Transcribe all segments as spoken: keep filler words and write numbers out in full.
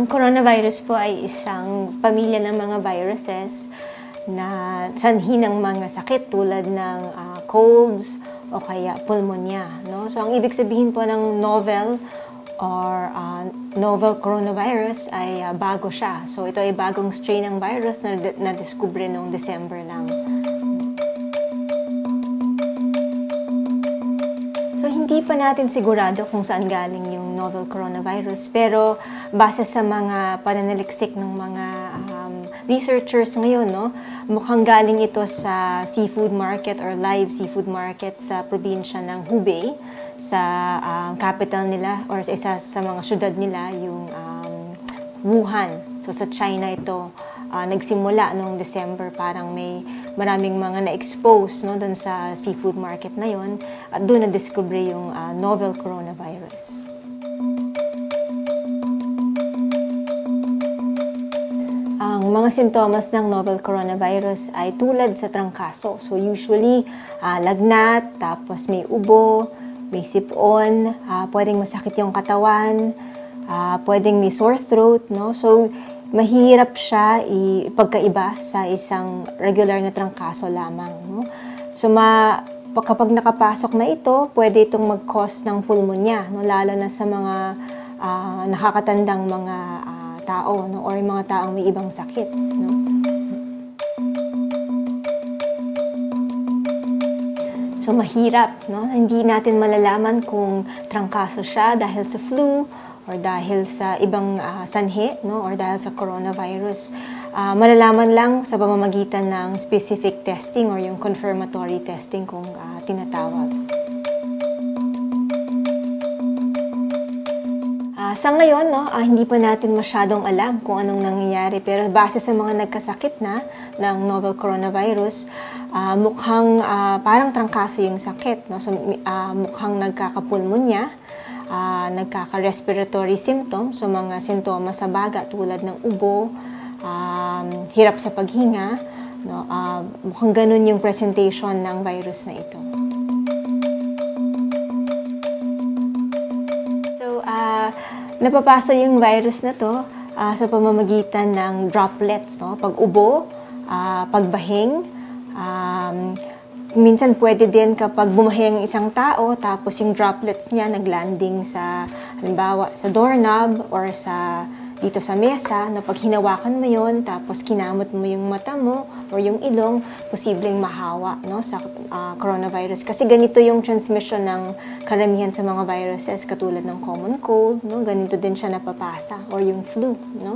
Ang coronavirus po ay isang pamilya ng mga viruses na sanhi ng mga sakit tulad ng uh, colds o kaya pulmonya. No? So, ang ibig sabihin po ng novel or uh, novel coronavirus ay uh, bago siya. So, ito ay bagong strain ng virus na na-discover noong December lang. So, hindi pa natin sigurado kung saan galing yung novel coronavirus. Pero, base sa mga pananaliksik ng mga um, researchers ngayon, no, mukhang galing ito sa seafood market or live seafood market sa probinsya ng Hubei, sa um, capital nila or sa isa sa mga syudad nila, yung um, Wuhan. So, sa China ito uh, nagsimula noong December. Parang may maraming mga na-expose, no, doon sa seafood market na yon at doon na-discover yung uh, novel coronavirus. Ang mga sintomas ng novel coronavirus ay tulad sa trangkaso. So usually, uh, lagnat, tapos may ubo, may sipon, uh, pwedeng masakit yung katawan, uh, pwedeng may sore throat, no? So mahirap siya ipagkaiba sa isang regular na trangkaso lamang. No? So, ma, kapag nakapasok na ito, pwede itong mag-cause ng pulmonya, no? Lalo na sa mga uh, nakakatandang mga uh, tao, no? Or mga taong may ibang sakit. No? So, mahirap. No? Hindi natin malalaman kung trangkaso siya dahil sa flu, or dahil sa ibang uh, sanhi, no? Or dahil sa coronavirus. Uh, malalaman lang sa pamamagitan ng specific testing or yung confirmatory testing kung uh, tinatawag. Uh, sa ngayon, no, uh, hindi pa natin masyadong alam kung anong nangyayari. Pero base sa mga nagkasakit na ng novel coronavirus, uh, mukhang uh, parang trangkaso yung sakit. No? So, uh, mukhang nagkakapulmonya, Uh, nagkaka-respiratory symptoms, so mga sintomas sa baga tulad ng ubo, um, hirap sa paghinga, no? Uh, mukhang ganun yung presentation ng virus na ito. So, uh, napapasa yung virus na to uh, sa pamamagitan ng droplets, no? Pag-ubo, uh, pagbahing, um, minsan pwede din kapag bumahi ang isang tao tapos yung droplets niya naglanding sa halimbawa sa doorknob or sa dito sa mesa, na pag hinawakan mo yon tapos kinamot mo yung mata mo or yung ilong, posibleng mahawa, no, sa uh, coronavirus. Kasi ganito yung transmission ng karamihan sa mga viruses katulad ng common cold, no, ganito din siya napapasa, or yung flu, no.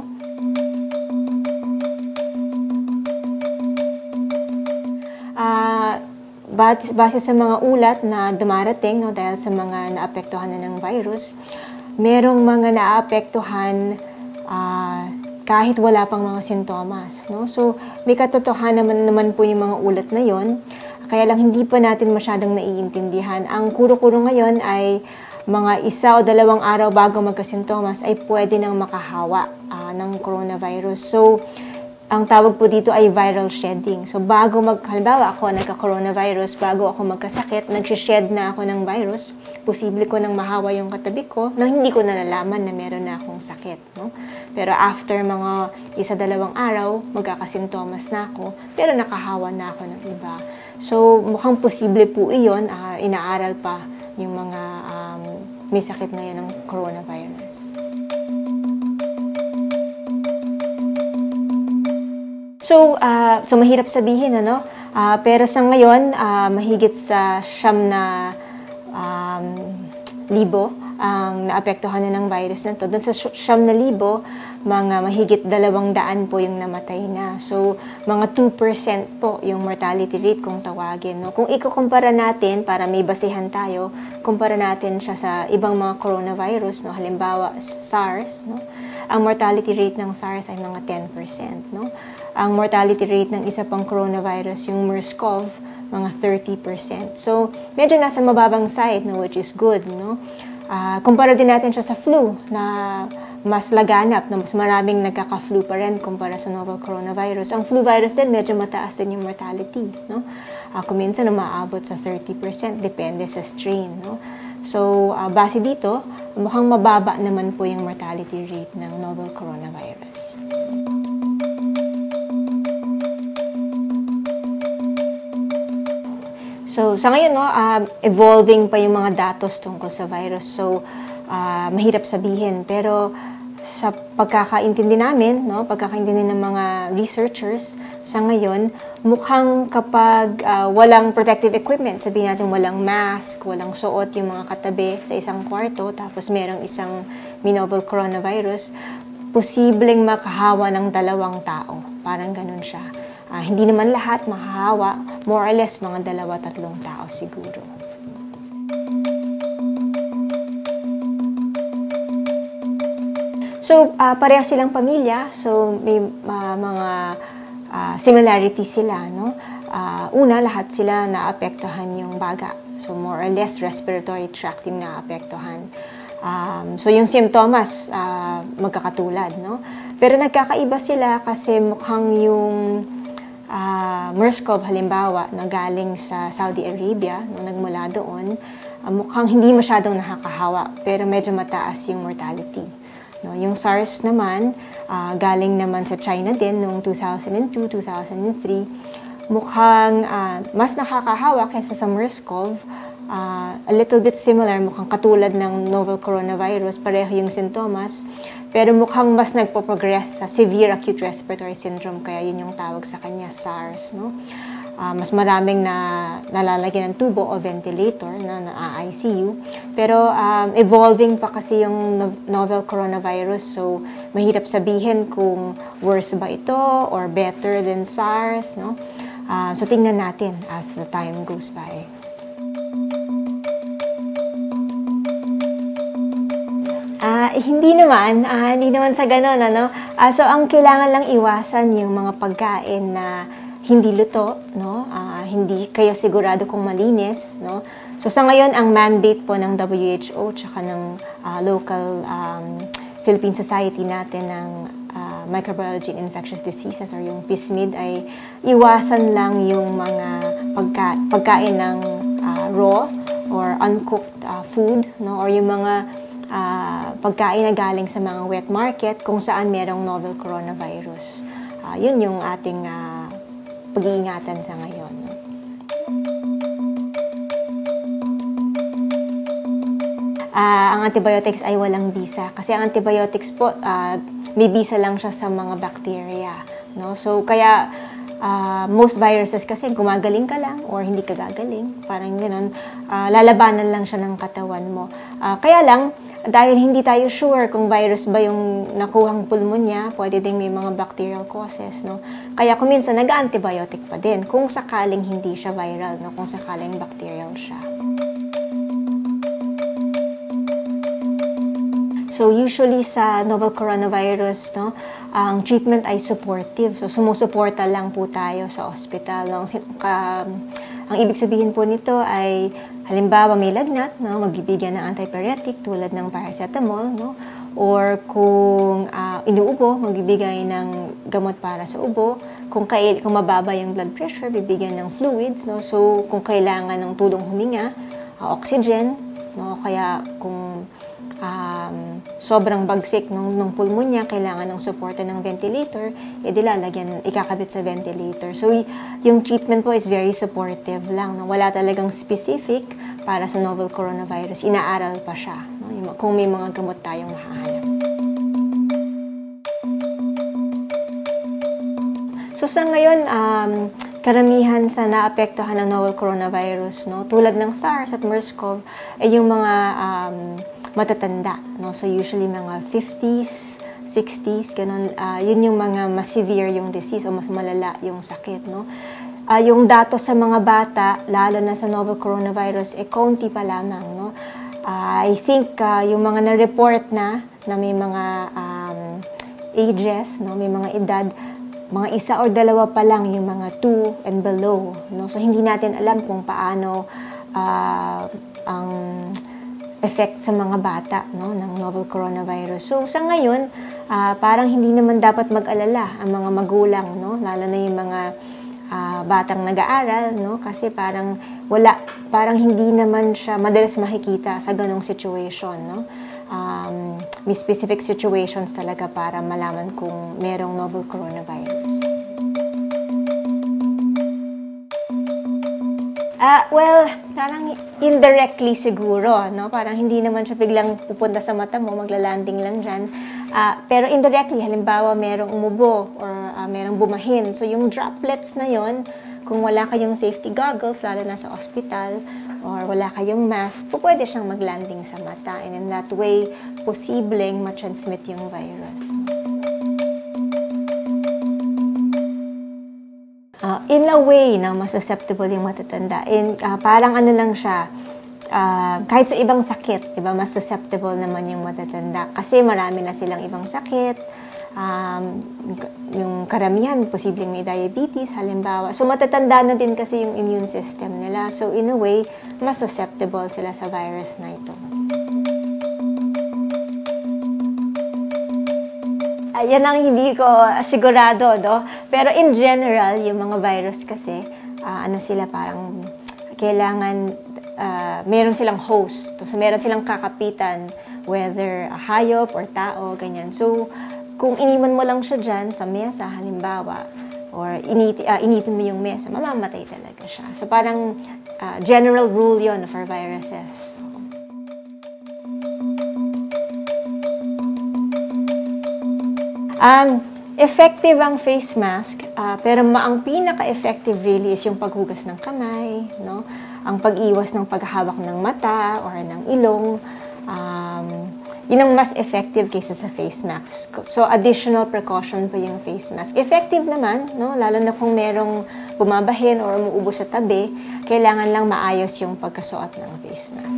Ah uh, Base sa mga ulat na dumarating, no, dahil sa mga naapektuhan na ng virus, merong mga naapektuhan uh, kahit wala pang mga sintomas. No? So, may katotohanan naman, naman po yung mga ulat na yon. Kaya lang hindi pa natin masyadong naiintindihan. Ang kuro-kuro ngayon ay mga isa o dalawang araw bago magkasintomas ay pwede nang makahawa uh, ng coronavirus. So, ang tawag po dito ay viral shedding. So, bago mag, halimbawa ako nagka-coronavirus, bago ako magkasakit, nagsished na ako ng virus, posible ko nang mahawa yung katabi ko nang hindi ko nalalaman na meron na akong sakit. No? Pero after mga isa dalawang araw, magkakasintomas na ako, pero nakahawa na ako ng iba. So, mukhang posible po iyon, uh, inaaral pa yung mga um, may sakit ngayon ng coronavirus. So, uh, so mahirap sabihin, ano? Uh, pero sa ngayon, uh, mahigit sa siyam na um, libo ang naapektuhan na ng virus na to. Doon sa siyam na libo, mga mahigit dalawang daan po yung namatay na. So, mga two percent po yung mortality rate kung tawagin. No? Kung ikukumpara natin, para may basihan tayo, kumpara natin siya sa ibang mga coronavirus, no? Halimbawa, SARS, no? Ang mortality rate ng SARS ay mga ten percent, no? Ang mortality rate ng isa pang coronavirus, yung MERS-CoV, mga thirty percent. So, medyo nasa mababang side, no, which is good, no? Uh, kumpara din natin siya sa flu, na mas laganap, no? Mas maraming nagkaka-flu pa rin kumpara sa novel coronavirus. Ang flu virus din, medyo mataas din yung mortality, no? Uh, kung minsan, umaabot sa thirty percent, depende sa strain, no? So, uh, base dito, mukhang mababa naman po yung mortality rate ng novel coronavirus. So, sa ngayon, no, uh, evolving pa yung mga datos tungkol sa virus. So, uh, mahirap sabihin. Pero, sa pagkakaintindi namin, no, pagkakaintindi ng mga researchers, sa ngayon, mukhang kapag uh, walang protective equipment, sabihin natin walang mask, walang suot yung mga katabi sa isang kwarto, tapos merong isang novel coronavirus, posibleng makahawa ng dalawang tao. Parang ganun siya. Uh, hindi naman lahat mahahawa, more or less mga dalawa, tatlong tao siguro. So, uh, pareha silang pamilya, so may uh, mga uh, similarities sila, no? Uh, una, lahat sila naapektuhan yung baga. So, more or less respiratory tract yung naapektuhan. Um, so, yung symptoms, uh, magkakatulad, no? Pero nagkakaiba sila kasi mukhang yung uh, MERS-CoV, halimbawa, na galing sa Saudi Arabia, no, nagmula doon, uh, mukhang hindi masyadong nakakahawa, pero medyo mataas yung mortality. No, yung SARS naman, uh, galing naman sa China din noong two thousand two, two thousand three. Mukhang uh, mas nakakahawa kaysa sa MERS-CoV. Uh, a little bit similar, mukhang katulad ng novel coronavirus, pareho yung sintomas. Pero mukhang mas nagpo-progress sa severe acute respiratory syndrome, kaya yun yung tawag sa kanya, SARS. No? Uh, mas maraming na nalalagyan ng tubo o ventilator na na-I C U. Pero um, evolving pa kasi yung no novel coronavirus, so mahirap sabihin kung worse ba ito or better than SARS. No? Uh, so tingnan natin as the time goes by. Uh, hindi naman, uh, hindi naman sa ganun. Ano? Uh, so ang kailangan lang iwasan yung mga pagkain na hindi luto, no? Uh, hindi kayo sigurado kung malinis, no? So sa ngayon, ang mandate po ng W H O tsaka ng uh, local um, Philippine Society natin ng uh, Microbiology and Infectious Diseases or yung P I S M I D ay iwasan lang yung mga pagka pagkain ng uh, raw or uncooked uh, food, no? Or yung mga uh, pagkain na galing sa mga wet market kung saan merong novel coronavirus. Uh, yun yung ating uh, pag-iingatan sa ngayon. No? Uh, ang antibiotics ay walang bisa. Kasi ang antibiotics po, uh, may bisa lang siya sa mga bacteria. No? So, kaya uh, most viruses kasi gumagaling ka lang or hindi ka gagaling. Parang gano'n. Uh, lalabanan lang siya ng katawan mo. Uh, kaya lang, dahil hindi tayo sure kung virus ba yung nakuhang pulmonya, pwede ding may mga bacterial causes, no? Kaya kung minsan nag-antibiotic pa din kung sakaling hindi siya viral, no? Kung sakaling bacterial siya. So usually sa novel coronavirus, no, ang treatment ay supportive. So sumusuporta lang po tayo sa hospital, no? Ang ibig sabihin po nito ay halimbawa may lagnat, no, magbibigyan ng antipyretic tulad ng paracetamol, no, or kung uh, inuubo, magbibigay ng gamot para sa ubo. Kung, kay, kung mababa yung blood pressure, bibigyan ng fluids, no. So kung kailangan ng tulong huminga, uh, oxygen, no, kaya kung um, sobrang bagsik ng, ng pulmonya, kailangan ng suporta ng ventilator, edi lalagyan, ikakabit sa ventilator. So, y- yung treatment po is very supportive lang. No? Wala talagang specific para sa novel coronavirus. Inaaral pa siya. No? Yung, kung may mga gamot tayong mahahanap. So, sa ngayon, um, karamihan sa naapektuhan ng novel coronavirus, no? Tulad ng SARS at MERS-CoV, ay yung mga um, matatanda, no? So usually mga fifties, sixties, ganun. Uh, yun yung mga mas severe yung disease o mas malala yung sakit, no? Uh, yung datos sa mga bata, lalo na sa novel coronavirus, eh kaunti pa lamang, no? Uh, I think uh, yung mga na-report na na may mga um, ages, no? May mga edad, mga isa or dalawa pa lang yung mga two and below, no? So hindi natin alam kung paano uh, ang effect sa mga bata, no, ng novel coronavirus. So sa ngayon, uh, parang hindi naman dapat mag-alala ang mga magulang, no, lalo na yung mga uh, batang nag-aaral, no, kasi parang wala parang hindi naman siya madalas makikita sa ganong situation, no? Um, may specific situations talaga para malaman kung merong novel coronavirus. Ah, well, parang indirectly siguro, no? Parang hindi naman siya biglang pupunta sa mata mo, magla-landing lang dyan. Uh, pero indirectly, halimbawa, merong umubo or uh, merong bumahin. So, yung droplets na yon, kung wala kayong safety goggles, lalo na sa ospital, or wala kayong mask, po pwede siyang maglanding sa mata. And in that way, posibleng ma-transmit yung virus. Uh, in a way, na mas susceptible yung matatanda. In, uh, parang ano lang siya, Uh, kahit sa ibang sakit, diba, mas susceptible naman yung matatanda. Kasi marami na silang ibang sakit. Um, yung karamihan, posibleng may diabetes, halimbawa. So, matatanda na din kasi yung immune system nila. So, in a way, mas susceptible sila sa virus na ito. Ayan ang hindi ko sigurado, no? Pero in general, yung mga virus kasi, uh, ano sila, parang kailangan Uh, meron silang host. So, meron silang kakapitan, whether uh, hayop or tao, ganyan. So, kung iniwan mo lang siya dyan sa mesa, halimbawa, or initi, uh, initin mo yung mesa, mamamatay talaga siya. So, parang uh, general rule yon for viruses. Um, effective ang face mask, uh, pero ang pinaka-effective really is yung paghugas ng kamay, no? Ang pag-iwas ng paghahawak ng mata or ng ilong, um, yun ang mas effective kaysa sa face mask. So, additional precaution pa yung face mask. Effective naman, no? Lalo na kung merong bumabahin or umuubo sa tabi, kailangan lang maayos yung pagkasuot ng face mask.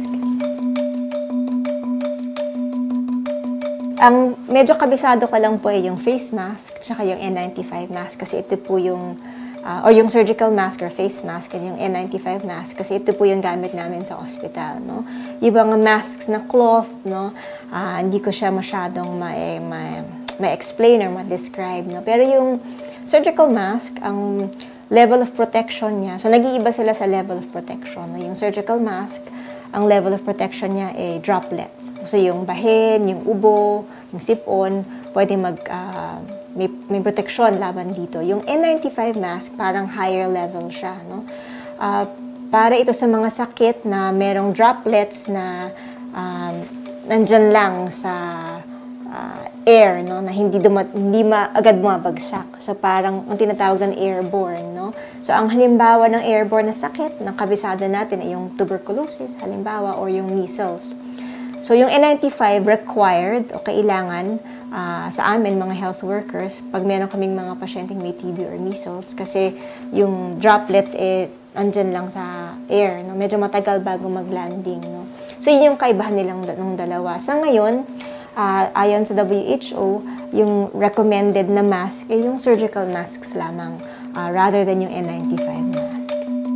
Ang medyo kabisado ko lang po ay yung face mask, tsaka yung N ninety-five mask, kasi ito po yung Uh, or yung surgical mask or face mask and yung N ninety-five mask kasi ito po yung gamit namin sa hospital, no? Yung mga masks na cloth, no? Uh, hindi ko siya masyadong ma-explain or ma-describe, no? Pero yung surgical mask, ang level of protection niya, so nag-iiba sila sa level of protection, no? Yung surgical mask, ang level of protection niya ay droplets. So yung bahin, yung ubo, yung sipon, pwede mag... Uh, May, may proteksyon laban dito. Yung N ninety-five mask, parang higher level siya, no? Uh, para ito sa mga sakit na merong droplets na um, nandyan lang sa uh, air, no? Na hindi, duma, hindi ma, agad bumabagsak. So, parang ang tinatawag ng airborne, no? So, ang halimbawa ng airborne na sakit na kabisado natin ay yung tuberculosis, halimbawa, or yung measles. So, yung N ninety-five required o kailangan Uh, sa amin, mga health workers, pag meron kaming mga pasyenteng may T B or measles, kasi yung droplets, eh, andyan lang sa air, no? Medyo matagal bago mag-landing, no? So, yun yung kaibahan nilang ng dalawa. Sa ngayon, uh, ayon sa W H O, yung recommended na mask, eh, yung surgical masks lamang, uh, rather than yung N ninety-five mask.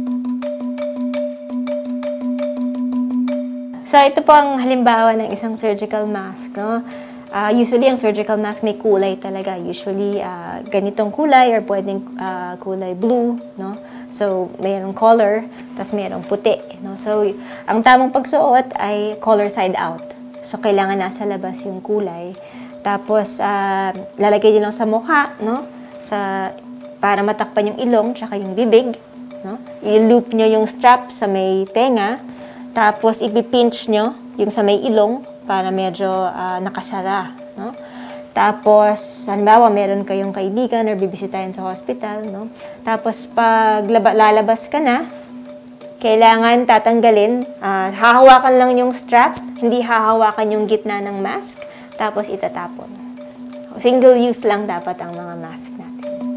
So, ito po ang halimbawa ng isang surgical mask, no? Uh, usually, ang surgical mask may kulay talaga. Usually, uh, ganitong kulay or pwedeng uh, kulay blue, no? So, mayroong color, tas mayroong puti, no? So, ang tamang pagsuot ay color side out. So, kailangan nasa labas yung kulay. Tapos, uh, lalagay din lang sa mukha, no? Sa, para matakpan yung ilong, tsaka yung bibig, no? I-loop nyo yung strap sa may tenga. Tapos, ipipinch nyo yung sa may ilong, para medyo uh, nakasara, no? Tapos, halimbawa, meron kayong kaibigan or bibisitahin sa hospital, no? Tapos, pag laba, lalabas ka na, kailangan tatanggalin, uh, hahawakan lang yung strap, hindi hahawakan yung gitna ng mask, tapos itatapon. Single use lang dapat ang mga mask natin.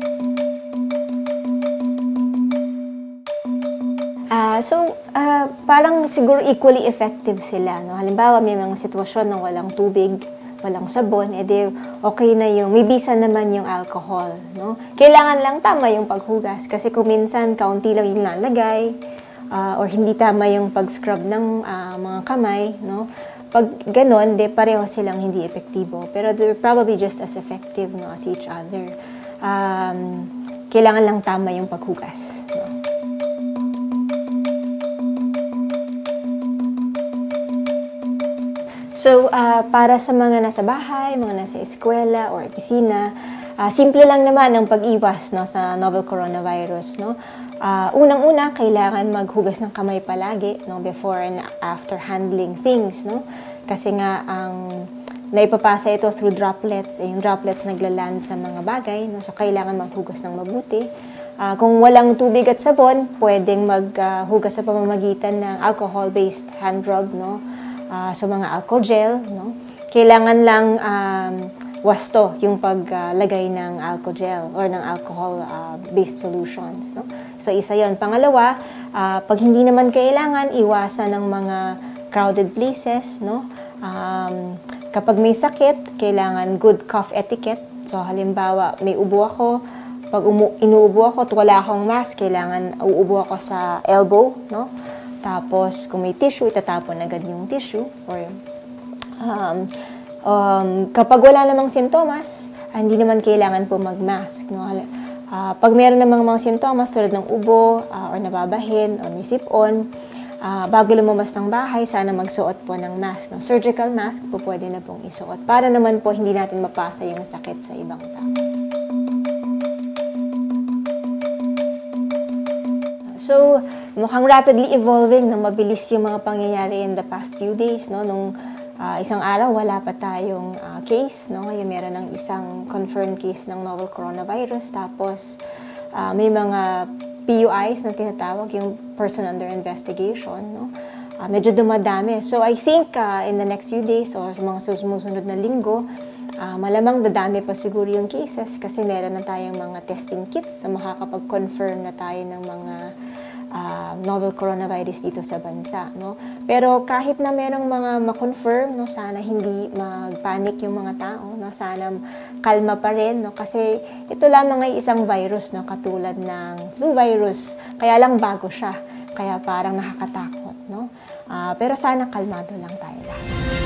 Uh, so, uh, parang siguro equally effective sila, no? Halimbawa, may mga sitwasyon na walang tubig, walang sabon, edi okay na yung, may bisa naman yung alcohol, no? Kailangan lang tama yung paghugas kasi kung minsan kaunti lang yung lalagay uh, or hindi tama yung pag-scrub ng uh, mga kamay, no? Pag ganon, de pareho silang hindi epektibo. Pero they're probably just as effective, no, as each other. Um, kailangan lang tama yung paghugas, no? So, uh, para sa mga nasa bahay, mga nasa eskwela or opisina, uh, simple lang naman ang pag-iwas, no, sa novel coronavirus. No? Uh, Unang-una, kailangan maghugas ng kamay palagi, no, before and after handling things. No? Kasi nga, ang naipapasa ito through droplets, eh, yung droplets naglaland sa mga bagay, no? So kailangan maghugas ng mabuti. Uh, kung walang tubig at sabon, pwedeng maghugas uh, sa pamamagitan ng alcohol-based hand rub, no? Uh, so mga alcohol gel, no? Kailangan lang um, wasto yung paglagay uh, ng alcohol gel or ng alcohol-based uh, solutions, no? So isa yon. Pangalawa, uh, pag hindi naman kailangan, iwasan ng mga crowded places, no? Um, kapag may sakit, kailangan good cough etiquette. So halimbawa, may ubo ako, pag umu- inuubo ako at wala akong mask, kailangan uubo ako sa elbow, no? Tapos, kung may tissue, itatapon agad yung tissue. Or, um, um, kapag wala namang sintomas, hindi naman kailangan po mag-mask, no? Uh, pag meron namang mga sintomas, tulad ng ubo, uh, or nababahin, or may sip-on, uh, bago lumabas ng bahay, sana magsuot po ng mask. No? Surgical mask po pwede na pong isuot para naman po hindi natin mapasa yung sakit sa ibang tao. So, mukhang rapidly evolving na mabilis yung mga pangyayari in the past few days. No? Nung uh, isang araw, wala pa tayong uh, case. No? Ngayon, meron ng isang confirmed case ng novel coronavirus. Tapos, uh, may mga P U Is na tinatawag, yung person under investigation. No? Uh, medyo dumadami. So, I think uh, in the next few days or sa mga susunod na linggo, uh, malamang dadami pa siguro yung cases kasi meron na tayong mga testing kits na makakapag-confirm na tayo ng mga Uh, novel coronavirus dito sa bansa, no? Pero kahit na merong mga ma-confirm, no, sana hindi mag-panic yung mga tao, no? Sana kalma pa rin, no? Kasi ito lamang ay isang virus, no, katulad ng flu virus. Kaya lang bago siya, kaya parang nakakatakot, no? Uh, pero sana kalmado lang tayo lahat.